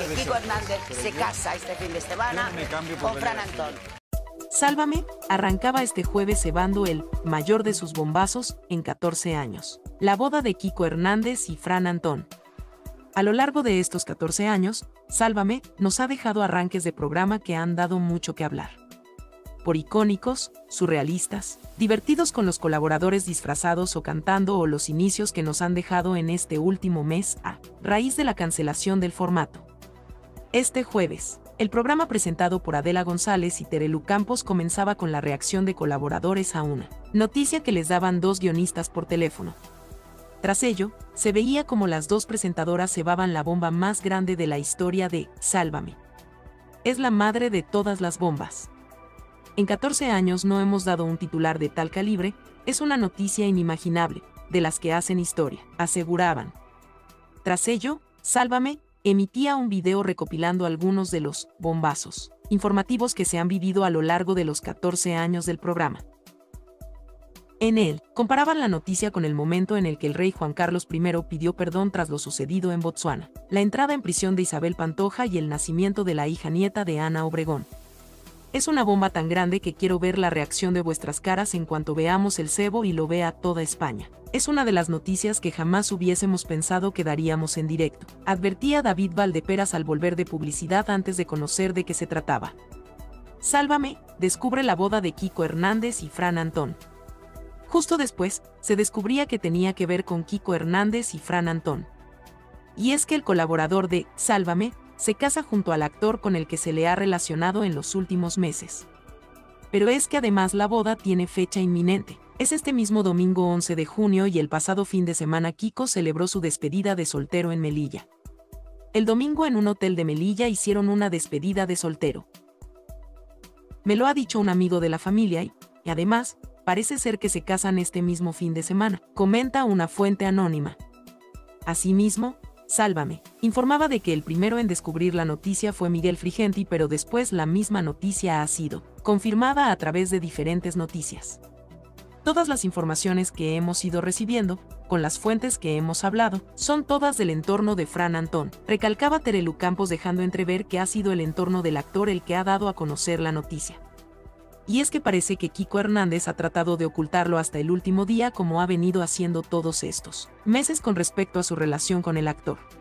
Kiko Hernández se casa este fin de semana con Fran Antón. Sálvame arrancaba este jueves cebando el mayor de sus bombazos en 14 años, la boda de Kiko Hernández y Fran Antón. A lo largo de estos 14 años, Sálvame nos ha dejado arranques de programa que han dado mucho que hablar. Por icónicos, surrealistas, divertidos con los colaboradores disfrazados o cantando, o los inicios que nos han dejado en este último mes a raíz de la cancelación del formato. Este jueves, el programa presentado por Adela González y Terelu Campos comenzaba con la reacción de colaboradores a una noticia que les daban dos guionistas por teléfono. Tras ello, se veía como las dos presentadoras cebaban la bomba más grande de la historia de Sálvame. Es la madre de todas las bombas. En 14 años no hemos dado un titular de tal calibre, es una noticia inimaginable, de las que hacen historia, aseguraban. Tras ello, Sálvame emitía un video recopilando algunos de los bombazos informativos que se han vivido a lo largo de los 14 años del programa. En él, comparaban la noticia con el momento en el que el rey Juan Carlos I pidió perdón tras lo sucedido en Botsuana, la entrada en prisión de Isabel Pantoja y el nacimiento de la hija nieta de Ana Obregón. Es una bomba tan grande que quiero ver la reacción de vuestras caras en cuanto veamos el cebo y lo vea toda España. Es una de las noticias que jamás hubiésemos pensado que daríamos en directo, advertía David Valdeperas al volver de publicidad antes de conocer de qué se trataba. Sálvame descubre la boda de Kiko Hernández y Fran Antón. Justo después, se descubría que tenía que ver con Kiko Hernández y Fran Antón. Y es que el colaborador de Sálvame se casa junto al actor con el que se le ha relacionado en los últimos meses. Pero es que además la boda tiene fecha inminente. Es este mismo domingo 11 de junio y el pasado fin de semana Kiko celebró su despedida de soltero en Melilla. El domingo en un hotel de Melilla hicieron una despedida de soltero. Me lo ha dicho un amigo de la familia y además, parece ser que se casan este mismo fin de semana, comenta una fuente anónima. Asimismo, Sálvame informaba de que el primero en descubrir la noticia fue Miguel Frigenti, pero después la misma noticia ha sido confirmada a través de diferentes noticias. Todas las informaciones que hemos ido recibiendo, con las fuentes que hemos hablado, son todas del entorno de Fran Antón, recalcaba Terelu Campos, dejando entrever que ha sido el entorno del actor el que ha dado a conocer la noticia. Y es que parece que Kiko Hernández ha tratado de ocultarlo hasta el último día, como ha venido haciendo todos estos meses con respecto a su relación con el actor.